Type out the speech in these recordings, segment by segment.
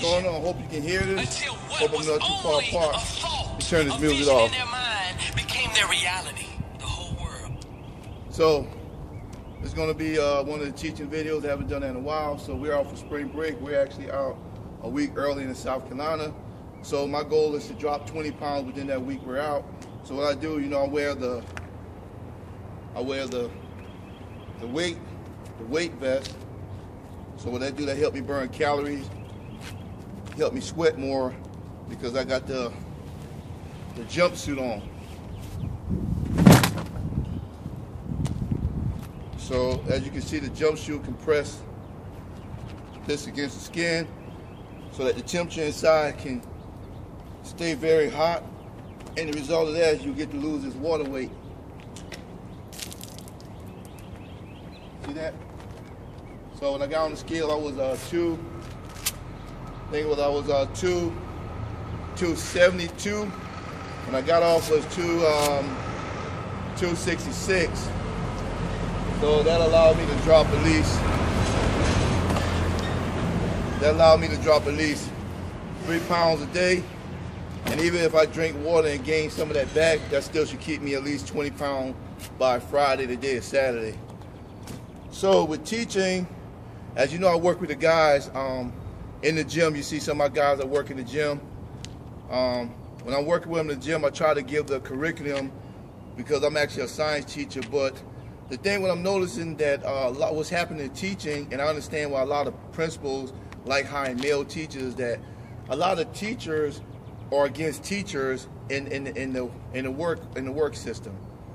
going on? Hope you can hear this. Hope I'm not too far apart. Let's turn this music off. Became their reality, the whole world. So, it's going to be one of the teaching videos. I haven't done that in a while. So we're out for spring break. We're actually out a week early in South Carolina. So my goal is to drop 20 pounds within that week we're out. So what I do, you know, I wear the weight vest. So what I do, that help me burn calories, help me sweat more, because I got the jumpsuit on. So as you can see, the jumpsuit compress this against the skin so that the temperature inside can stay very hot. And the result of that is you get to lose this water weight. See that? So when I got on the scale, I was 272. When I got off was 266. So that allowed me to drop at least 3 pounds a day. And even if I drink water and gain some of that back, that still should keep me at least 20 pounds by Friday. Today is Saturday. So with teaching, as you know, I work with the guys in the gym. You see some of my guys that work in the gym. When I'm working with them in the gym, I try to give the curriculum because I'm actually a science teacher. But the thing what I'm noticing that a lot what's happening in teaching, and I understand why a lot of principals like hiring male teachers, that a lot of teachers are against teachers in the work system.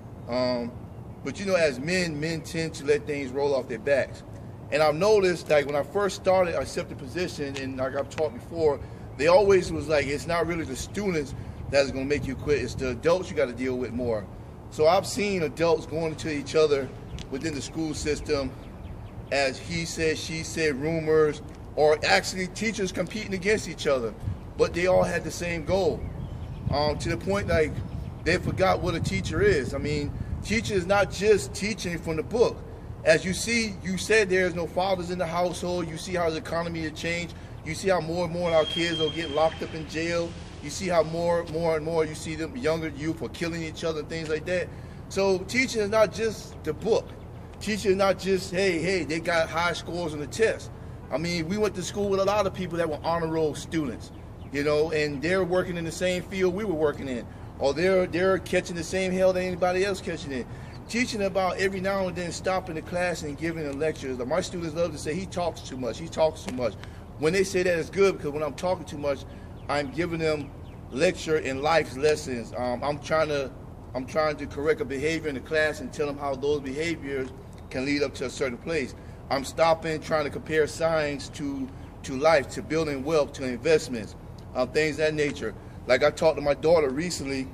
But you know, as men tend to let things roll off their backs. And I've noticed, like when I first started, I accepted the position, and like I've taught before, they always was like, it's not really the students that's going to make you quit, it's the adults you got to deal with more. So I've seen adults going to each other within the school system as he said, she said, rumors, or actually teachers competing against each other, but they all had the same goal. To the point like they forgot what a teacher is. I mean, teacher is not just teaching from the book. As you see, you said there's no fathers in the household. You see how the economy has changed. You see how more and more of our kids are getting locked up in jail. You see how more and more you see them younger youth are killing each other and things like that. So teaching is not just the book. Teaching is not just, hey, they got high scores on the test. I mean, we went to school with a lot of people that were honor roll students, you know, and they're working in the same field we were working in, or they're catching the same hell that anybody else catching it. Teaching about every now and then stopping the class and giving a lecture. My students love to say, he talks too much, he talks too much. When they say that, it's good, because when I'm talking too much, I'm giving them lecture and life lessons. I'm trying to correct a behavior in the class and tell them how those behaviors can lead up to a certain place. I'm stopping, trying to compare science to life, to building wealth, to investments, things of that nature. Like I talked to my daughter recently,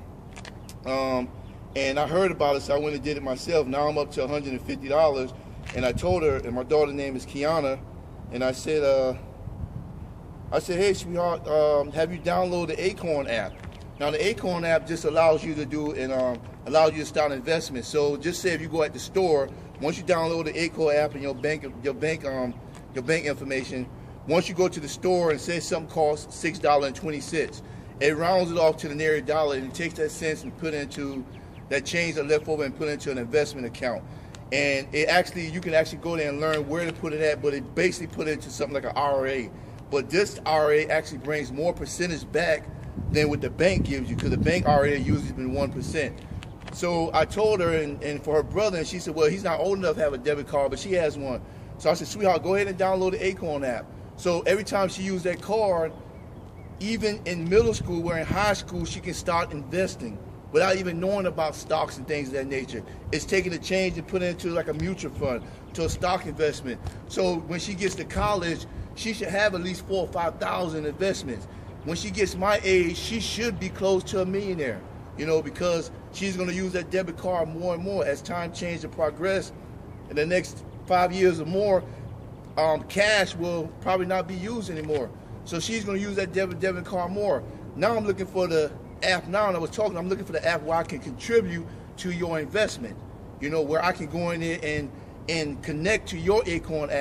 and I heard about it, so I went and did it myself. Now I'm up to $150, and I told her, and my daughter's name is Kiana, and I said, hey, sweetheart, have you downloaded the Acorn app? Now the Acorn app just allows you to do and allows you to start investments. So just say if you go at the store, once you download the Acorn app and your bank information, once you go to the store and say something costs $6.20, it rounds it off to the nearest dollar, and it takes that cents and put into that change that left over and put into an investment account. And you can actually go there and learn where to put it at, but it basically put it into something like an IRA. But this IRA actually brings more percentage back than what the bank gives you, because the bank IRA usually been 1%. So I told her, and for her brother, and she said, well, he's not old enough to have a debit card, but she has one. So I said, sweetheart, go ahead and download the Acorn app. So every time she used that card, even in middle school or in high school, she can start investing without even knowing about stocks and things of that nature. It's taking the change and putting it into like a mutual fund, to a stock investment. So when she gets to college, she should have at least 4,000 or 5,000 investments. When she gets my age, she should be close to a millionaire, you know, because she's going to use that debit card more and more as time changes and progress. In the next 5 years or more, cash will probably not be used anymore. So she's going to use that debit card more. Now I'm looking for the app. Now, and I was talking, I'm looking for the app where I can contribute to your investment, you know, where I can go in there and connect to your Acorn app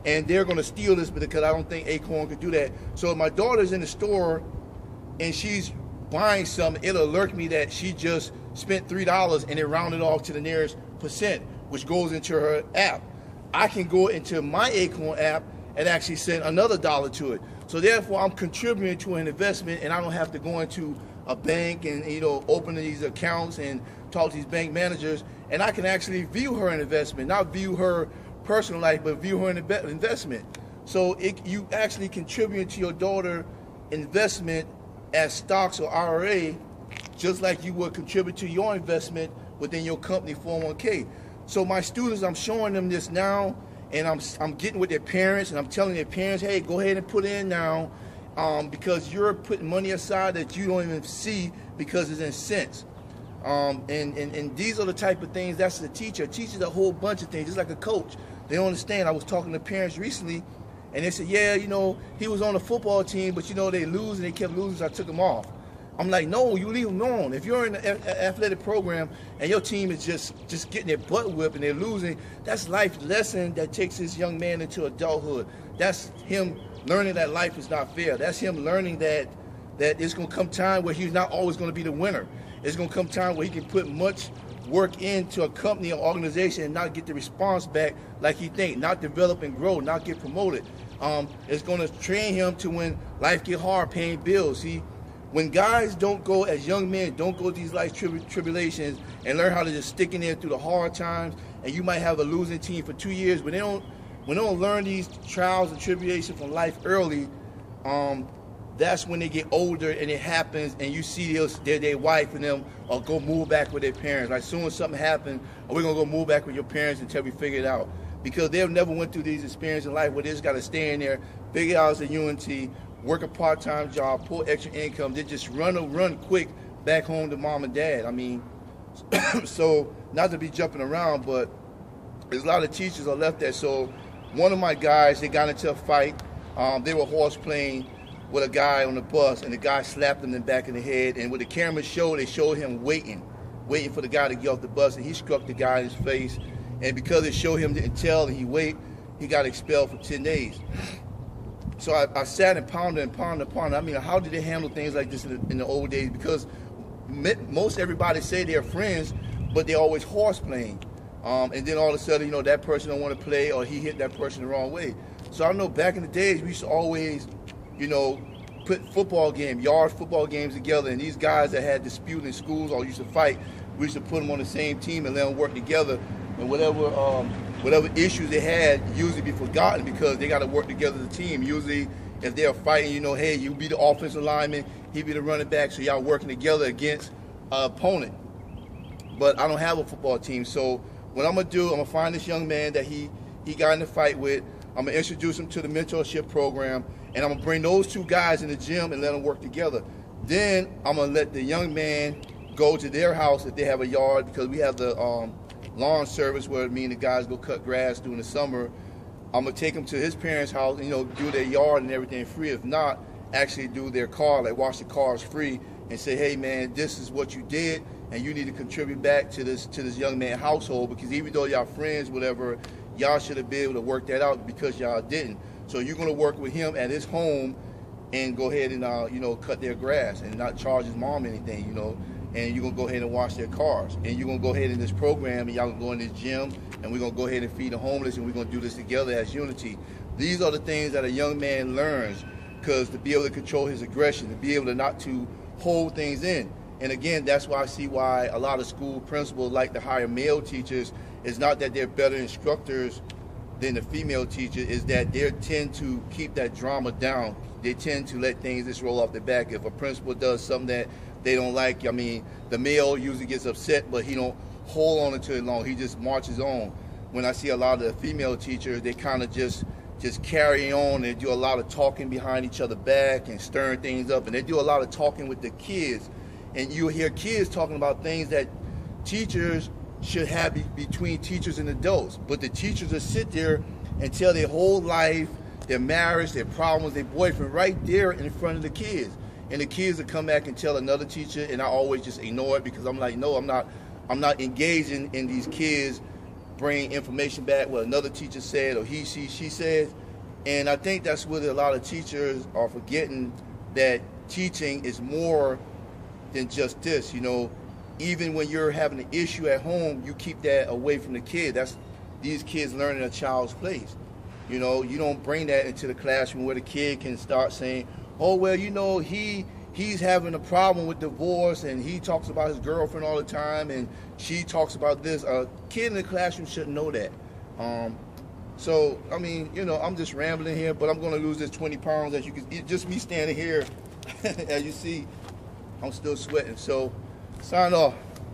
and they're going to steal this because I don't think Acorn could do that. So if my daughter's in the store and she's buying something, it'll alert me that she just spent $3 and it rounded off to the nearest percent, which goes into her app. I can go into my Acorn app and actually send another dollar to it. So therefore, I'm contributing to an investment, and I don't have to go into a bank and open these accounts and talk to these bank managers. And I can actually view her investment, not view her personal life, but view her investment. So you actually contribute to your daughter investment as stocks or IRA, just like you would contribute to your investment within your company 401k. So my students, I'm showing them this now, and I'm getting with their parents, and I'm telling their parents, hey, go ahead and put in now, because you're putting money aside that you don't even see because it's in cents. And these are the type of things, that's the teacher. A teacher's a whole bunch of things, just like a coach. They don't understand. I was talking to parents recently, and they said, yeah, he was on the football team, but they lose, and they kept losing, so I took him off. I'm like, no, you leave them alone. If you're in an athletic program and your team is just getting their butt whipped and they're losing, that's life lesson that takes this young man into adulthood. That's him learning that life is not fair. That's him learning that it's going to come time where he's not always going to be the winner. It's going to come time where he can put much work into a company or organization and not get the response back like he think, not develop and grow, not get promoted. It's going to train him to when life get hard, paying bills. When guys don't go, as young men, don't go through these life tribulations and learn how to just stick in there through the hard times, and you might have a losing team for 2 years, but when they don't learn these trials and tribulations from life early, that's when they get older and it happens, and you see their wife and them go move back with their parents. Like, soon as something happens, we're going to go move back with your parents until we figure it out. Because they've never went through these experiences in life where they just got to stay in there, figure out as a UNT, work a part-time job, pull extra income, then just run quick back home to mom and dad. I mean, so not to be jumping around, but there's a lot of teachers are left there. So one of my guys, they got into a fight. They were horse playing with a guy on the bus, and the guy slapped him in the back of the head. And with the camera showed, they showed him waiting for the guy to get off the bus, and he struck the guy in his face. And because it showed him didn't tell and he got expelled for 10 days. So I sat and pondered. I mean, how did they handle things like this in the old days? Because most everybody say they're friends, but they're always horse playing. And then all of a sudden, that person don't want to play, or he hit that person the wrong way. So I know back in the days, we used to always, put yard football games together. And these guys that had dispute in schools or used to fight, we used to put them on the same team and let them work together. And whatever issues they had usually be forgotten because they got to work together as a team. Usually, if they're fighting, hey, you be the offensive lineman, he be the running back, so y'all working together against an opponent. But I don't have a football team, so what I'm gonna do, I'm gonna find this young man that he got in a fight with. I'm gonna introduce him to the mentorship program, and I'm gonna bring those two guys in the gym and let them work together. Then I'm gonna let the young man go to their house if they have a yard, because we have the lawn service where me and the guys go cut grass during the summer. I'm gonna take them to his parents' house, do their yard and everything free. If not, actually do their car, like wash the cars free, and say, hey man, this is what you did, and you need to contribute back to this young man's household, because even though y'all friends, whatever, y'all should have been able to work that out because y'all didn't. So you're gonna work with him at his home and go ahead and cut their grass and not charge his mom anything, and you're going to go ahead and wash their cars. And you're going to go ahead in this program, and y'all going to go in this gym, and we're going to go ahead and feed the homeless, and we're going to do this together as unity. These are the things that a young man learns, because to be able to control his aggression, to be able to not to hold things in. And again, that's why I see why a lot of school principals like to hire male teachers. It's not that they're better instructors than the female teacher, is that they tend to keep that drama down. They tend to let things just roll off their back. If a principal does something that they don't like, I mean, the male usually gets upset, but he don't hold on to it long. He just marches on. When I see a lot of the female teachers, they kind of just carry on. They do a lot of talking behind each other back and stirring things up, and they do a lot of talking with the kids. And you hear kids talking about things that teachers should have between teachers and adults. But the teachers will sit there and tell their whole life, their marriage, their problems, their boyfriend right there in front of the kids. And the kids will come back and tell another teacher, and I always just ignore it, because I'm like, no, I'm not engaging in these kids' bring information back what another teacher said or he, she said. And I think that's what a lot of teachers are forgetting, that teaching is more than just this. You know, even when you're having an issue at home, you keep that away from the kid. That's these kids learning a child's place. You know, you don't bring that into the classroom where the kid can start saying, oh, well, you know, he's having a problem with divorce and he talks about his girlfriend all the time and she talks about this. A kid in the classroom shouldn't know that. So, I mean, you know, I'm just rambling here, but I'm going to lose this 20 pounds. As you can, just me standing here, as you see, I'm still sweating. So, sign off.